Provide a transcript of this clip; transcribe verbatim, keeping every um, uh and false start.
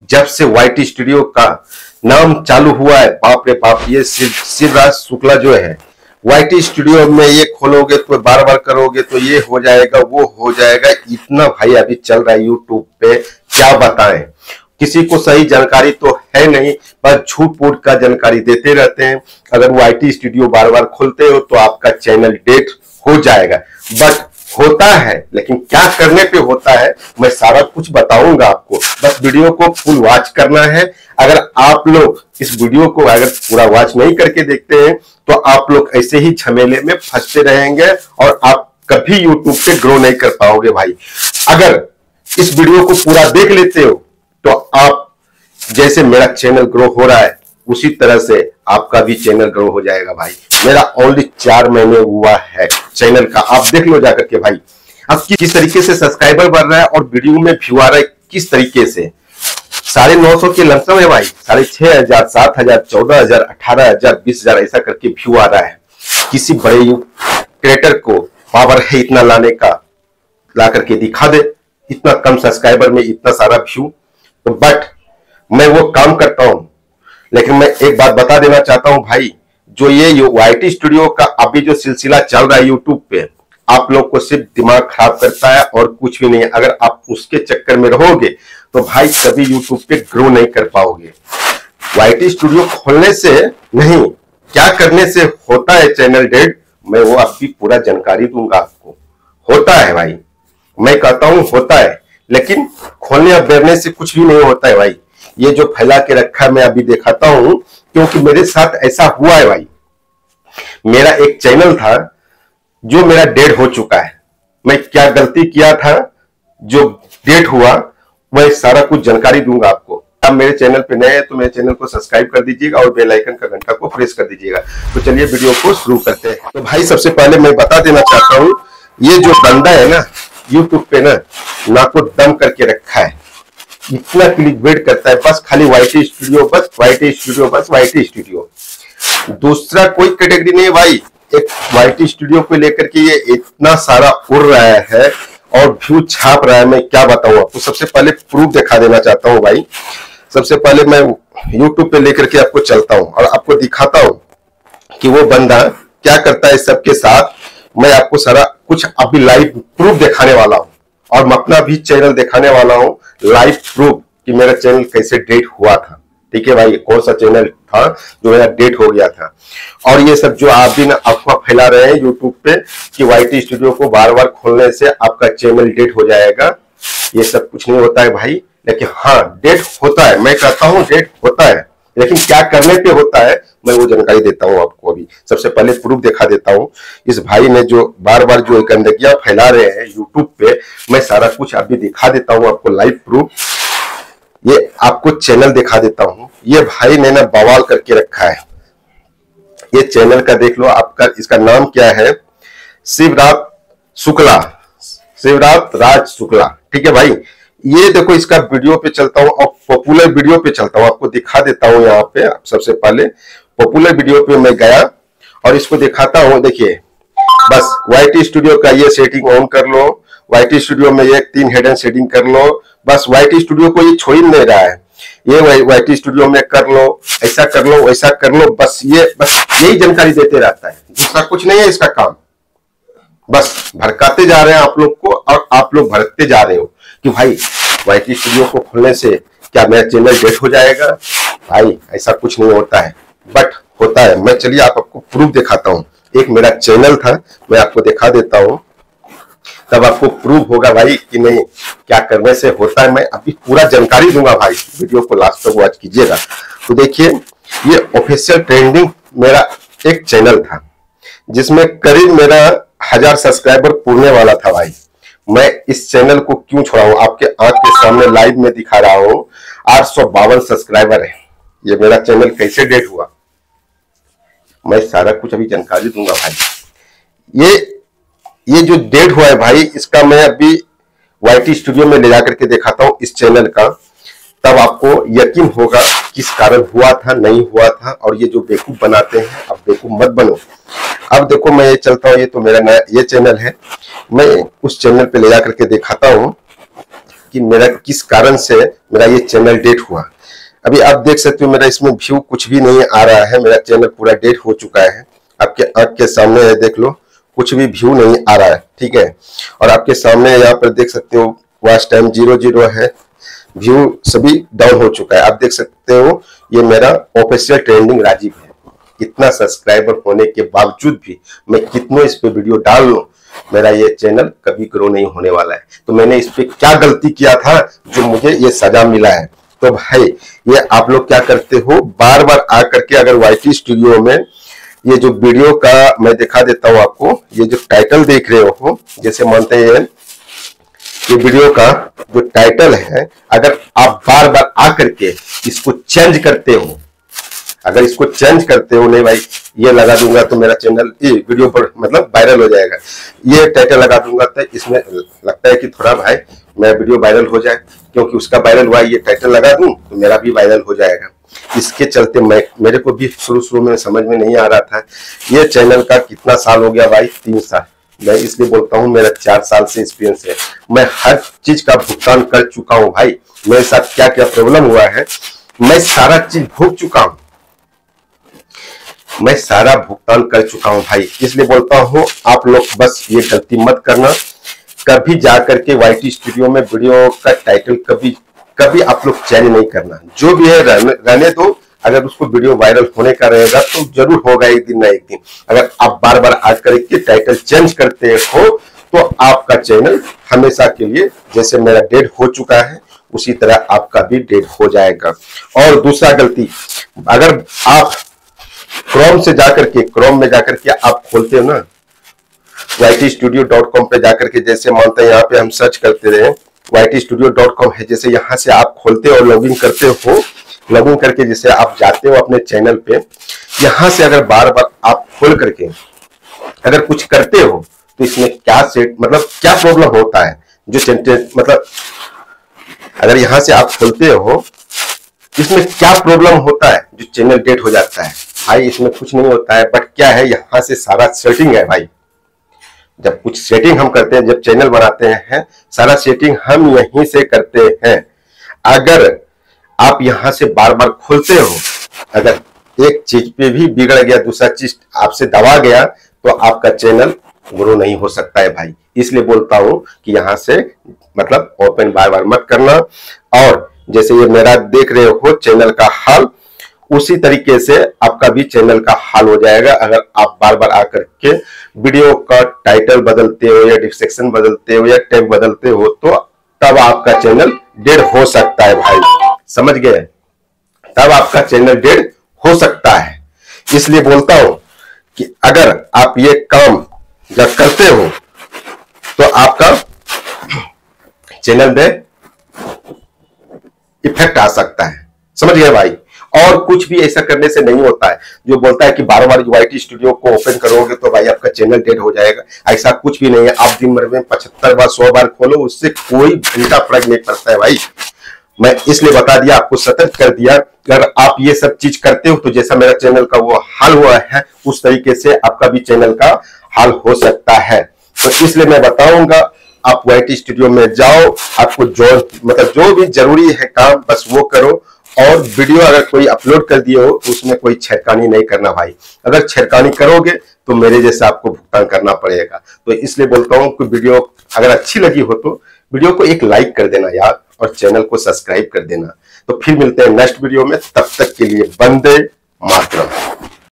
जब से YT studio का नाम चालू हुआ है, बाप रे बाप, ये शिव शिवराज शुक्ला जो है, वाईटी स्टूडियो में ये खोलोगे तो बार बार करोगे तो ये हो जाएगा वो हो जाएगा, इतना भाई अभी चल रहा है यूट्यूब पे, क्या बताएं। किसी को सही जानकारी तो है नहीं, बस झूठ फूट का जानकारी देते रहते हैं। अगर वाईटी स्टूडियो बार बार खोलते हो तो आपका चैनल डेट हो जाएगा, बट होता है, लेकिन क्या करने पे होता है मैं सारा कुछ बताऊंगा आपको। बस वीडियो को फुल वॉच करना है। अगर आप लोग इस वीडियो को अगर पूरा वॉच नहीं करके देखते हैं तो आप लोग ऐसे ही झमेले में फंसते रहेंगे और आप कभी यूट्यूब पे ग्रो नहीं कर पाओगे भाई। अगर इस वीडियो को पूरा देख लेते हो तो आप, जैसे मेरा चैनल ग्रो हो रहा है उसी तरह से आपका भी चैनल ग्रो हो जाएगा भाई। मेरा ओनली चार महीने हुआ है चैनल का, आप देख लो जाकर के भाई। अब किस तरीके से सब्सक्राइबर बढ़ रहा है और वीडियो में व्यू आ रहा है किस तरीके से। साढ़े नौ सौ के लमसम है भाई, साढ़े छह हजार सात हजार चौदह हजार अठारह हजार बीस हजार ऐसा करके व्यू आ रहा है। किसी बड़े क्रिएटर को पावर है इतना लाने का, ला करके दिखा दे इतना कम सब्सक्राइबर में इतना सारा व्यू। तो बट मैं वो काम करता हूं, लेकिन मैं एक बात बता देना चाहता हूं भाई, जो ये वाईटी स्टूडियो का अभी जो सिलसिला चल रहा है यूट्यूब पे, आप लोग को सिर्फ दिमाग खराब करता है और कुछ भी नहीं है। अगर आप उसके चक्कर में रहोगे तो भाई कभी यूट्यूब पे ग्रो नहीं कर पाओगे। वाईटी स्टूडियो खोलने से नहीं, क्या करने से होता है चैनल डेड, मैं वो आपकी पूरा जानकारी दूंगा आपको। होता है भाई, मैं कहता हूं होता है, लेकिन खोलने और बैठने से कुछ भी नहीं होता है भाई। ये जो फैला के रखा है मैं अभी दिखाता हूं, क्योंकि मेरे साथ ऐसा हुआ है भाई। मेरा एक चैनल था जो मेरा डेड हो चुका है। मैं क्या गलती किया था जो डेड हुआ, वह सारा कुछ जानकारी दूंगा आपको। आप मेरे चैनल पे नए हैं तो मेरे चैनल को सब्सक्राइब कर दीजिएगा और बेल आइकन का घंटा को प्रेस कर दीजिएगा। तो चलिए वीडियो को शुरू करते हैं। तो भाई सबसे पहले मैं बता देना चाहता हूं, ये जो बंदा है ना यूट्यूब पे ना, नाक को दम करके रखा है, इतना क्लिकबेट करता है, बस खाली वाईटी स्टूडियो, बस वाईटी स्टूडियो, बस वाईटी स्टूडियो, दूसरा कोई कैटेगरी नहीं है भाई। एक वाईटी स्टूडियो को लेकर के ये इतना सारा उड़ रहा है और व्यू छाप रहा है, मैं क्या बताऊं आपको। सबसे पहले प्रूफ दिखा देना चाहता हूं भाई। सबसे पहले मैं यूट्यूब पे लेकर के आपको चलता हूं और आपको दिखाता हूं कि वो बंदा क्या करता है सबके साथ। मैं आपको सारा कुछ अभी लाइव प्रूफ दिखाने वाला हूं और मैं अपना भी चैनल दिखाने वाला हूं लाइव प्रूफ कि मेरा चैनल कैसे डेट हुआ था। ठीक है भाई, कौन सा चैनल था जो मेरा डेट हो गया था। और ये सब जो आप भी ना अफवाह फैला रहे हैं यूट्यूब पे कि वाईटी स्टूडियो को बार बार खोलने से आपका चैनल डेट हो जाएगा, ये सब कुछ नहीं होता है भाई। लेकिन हाँ, डेट होता है, मैं कहता हूँ डेट होता है, लेकिन क्या करने पे होता है मैं वो जानकारी देता हूँ आपको। अभी सबसे पहले प्रूफ दिखा देता हूँ। इस भाई ने जो बार बार जो गंदगियां फैला रहे हैं यूट्यूब पे, मैं सारा कुछ अभी दिखा देता हूँ आपको लाइव प्रूफ। ये आपको चैनल दिखा देता हूँ। ये भाई ने ना बवाल करके रखा है, ये चैनल का देख लो। आपका इसका नाम क्या है, शिवराज शुक्ला, शिवराज राज शुक्ला। ठीक है भाई, ये देखो इसका वीडियो पे चलता हूँ और पॉपुलर वीडियो पे चलता हूँ, आपको दिखा देता हूँ। यहाँ पे सबसे पहले पॉपुलर वीडियो पे मैं गया और इसको दिखाता हूँ। देखिए, बस वाईटी स्टूडियो का ये सेटिंग ऑन कर लो, वाईटी स्टूडियो में एक तीन हेडन सेटिंग कर लो। बस वाईटी स्टूडियो को ये छोड़ ही नहीं रहा है, ये वाईटी स्टूडियो में कर लो, ऐसा कर लो, वैसा कर लो, बस ये बस यही जानकारी देते रहता है, दूसरा कुछ नहीं है इसका काम। बस भड़काते जा रहे हैं आप लोग को और आप लोग भड़कते जा रहे हो कि भाई वाईटी स्टूडियो को खोलने से क्या मेरा चैनल डेट हो जाएगा। भाई ऐसा कुछ नहीं होता है, बट होता है। मैं चलिए आप आपको प्रूफ दिखाता हूँ। एक मेरा चैनल था, मैं आपको दिखा देता हूँ, तब आपको प्रूफ होगा भाई कि नहीं क्या करने से होता है। मैं अभी पूरा जानकारी दूंगा भाई, वीडियो को लास्ट तक वॉच कीजिएगा। तो देखिए, ये ऑफिशियल ट्रेंडिंग मेरा एक चैनल था जिसमें करीब मेरा हजार सब्सक्राइबर पूरने वाला था भाई। मैं इस चैनल को क्यों छोड़ा हूं, आपके आंख के सामने लाइव में दिखा रहा हूं। आठ सौ बावन सब्सक्राइबर है। ये मेरा चैनल कैसे डेट हुआ, मैं सारा कुछ अभी जानकारी दूंगा भाई। ये ये जो डेट हुआ है भाई, इसका मैं अभी वाईटी स्टूडियो में ले जाकर के दिखाता हूं इस चैनल का, तब आपको यकीन होगा किस कारण हुआ था, नहीं हुआ था। और ये जो बेवकूफ बनाते हैं, अब बेवकूफ मत बनो। अब देखो, मैं ये चलता हूँ, ये तो मेरा नया ये चैनल है, मैं उस चैनल पे ले जाकर के दिखाता हूँ कि मेरा किस कारण से मेरा ये चैनल डेट हुआ। अभी आप देख सकते हो मेरा इसमें व्यू कुछ भी नहीं आ रहा है, मेरा चैनल पूरा डेट हो चुका है। आपके आंख के सामने है, देख लो, कुछ भी व्यू नहीं आ रहा है, ठीक है। और आपके सामने यहाँ पर देख सकते हो वॉच टाइम जीरो जीरो है, व्यू सभी डाउन हो चुका है। आप देख सकते हो ये मेरा ऑफिशियल ट्रेंडिंग राजीव है। इतना सब्सक्राइबर होने के बावजूद भी मैं कितनों इस पे वीडियो डाल लूं, मेरा ये चैनल कभी ग्रो नहीं होने वाला है। तो मैंने इस पे क्या गलती किया था जो मुझे ये सजा मिला है? तो भाई ये आप लोग क्या करते हो, बार बार आकर के अगर वाईटी स्टूडियो में ये जो वीडियो का मैं दिखा देता हूं आपको, ये जो टाइटल देख रहे हो, जैसे मानते हैं ये वीडियो का जो टाइटल है, अगर आप बार बार आकर के इसको चेंज करते हो, अगर इसको चेंज करते हो, नहीं भाई ये लगा दूंगा तो मेरा चैनल ये वीडियो पर मतलब वायरल हो जाएगा, ये टाइटल लगा दूंगा तो इसमें लगता है कि थोड़ा भाई मेरा वीडियो वायरल हो जाए, क्योंकि उसका वायरल हुआ, ये टाइटल लगा दूं तो मेरा भी वायरल हो जाएगा। इसके चलते मैं मेरे को भी शुरू शुरू में समझ में नहीं आ रहा था। ये चैनल का कितना साल हो गया भाई? तीन साल। मैं इसलिए बोलता हूँ मेरा चार साल से एक्सपीरियंस है, मैं हर चीज का भुगतान कर चुका हूँ भाई। मेरे साथ क्या क्या प्रॉब्लम हुआ है मैं सारा चीज भोग चुका हूँ, मैं सारा भुगतान कर चुका हूं भाई। इसलिए बोलता हूं आप लोग बस ये गलती मत करना, कभी जाकर के वाईटी स्टूडियो में वीडियो का टाइटल कभी कभी आप लोग चेंज नहीं करना। जो भी है रहने, रहने दो, अगर उसको वीडियो वायरल होने का रहेगा तो जरूर होगा एक दिन ना एक दिन। अगर आप बार बार आकर के टाइटल चेंज करते हो तो आपका चैनल हमेशा के लिए, जैसे मेरा डेड हो चुका है उसी तरह आपका भी डेड हो जाएगा। और दूसरा गलती, अगर आप क्रोम से जाकर के क्रोम में जाकर के आप खोलते हो ना वाईटी स्टूडियो डॉट कॉम पे जाकर के, जैसे मानते हैं यहाँ पे हम सर्च करते रहे वाईटी स्टूडियो डॉट कॉम है, जैसे यहाँ से आप खोलते हो और लॉगिन करते हो, लॉगिन करके जैसे आप जाते हो अपने चैनल पे, यहाँ से अगर बार बार आप खोल करके अगर कुछ करते हो तो इसमें क्या सेट मतलब क्या प्रॉब्लम होता है, जो मतलब अगर यहाँ से आप खोलते हो इसमें क्या प्रॉब्लम होता है जो चैनल डेट हो जाता है भाई? इसमें कुछ नहीं होता है, बट क्या है यहाँ से सारा सेटिंग है भाई। जब कुछ सेटिंग हम करते हैं, जब चैनल बनाते हैं, सारा सेटिंग हम यहीं से करते हैं। अगर आप यहाँ से बार बार खोलते हो, अगर एक चीज पे भी बिगड़ गया, दूसरा चीज आपसे दबा गया, तो आपका चैनल ग्रो नहीं हो सकता है भाई। इसलिए बोलता हूं कि यहाँ से मतलब ओपन बार बार मत करना। और जैसे ये मेरा देख रहे हो चैनल का हाल, उसी तरीके से आपका भी चैनल का हाल हो जाएगा। अगर आप बार बार आकर के वीडियो का टाइटल बदलते हो या डिस्क्रिप्शन बदलते हो या टैग बदलते हो तो तब आपका चैनल डेड हो सकता है भाई, समझ गए? तब आपका चैनल डेड हो सकता है। इसलिए बोलता हूं कि अगर आप ये काम जब करते हो तो आपका चैनल में इफेक्ट आ सकता है, समझ गए भाई? और कुछ भी ऐसा करने से नहीं होता है जो बोलता है कि बार बार वाईटी स्टूडियो को ओपन करोगे तो भाई आपका चैनल डेड हो जाएगा। ऐसा कुछ भी नहीं है। आप दिन भर में पचहत्तर बार सौ बार खोलो, उससे कोई घंटा फर्क नहीं पड़ता है भाई। मैं इसलिए बता दिया, आपको सतर्क कर दिया। अगर आप ये सब चीज करते हो तो जैसा मेरा चैनल का वो हाल हुआ है उस तरीके से आपका भी चैनल का हाल हो सकता है। तो इसलिए मैं बताऊंगा आप वाईटी स्टूडियो में जाओ, आपको जो मतलब जो भी जरूरी है काम बस वो करो। और वीडियो अगर कोई अपलोड कर दिए हो तो उसमें कोई छेड़खानी नहीं करना भाई। अगर छेड़खानी करोगे तो मेरे जैसे आपको भुगतान करना पड़ेगा। तो इसलिए बोलता हूँ कि वीडियो अगर अच्छी लगी हो तो वीडियो को एक लाइक कर देना यार, और चैनल को सब्सक्राइब कर देना। तो फिर मिलते हैं नेक्स्ट वीडियो में, तब तक के लिए वंदे मातरम।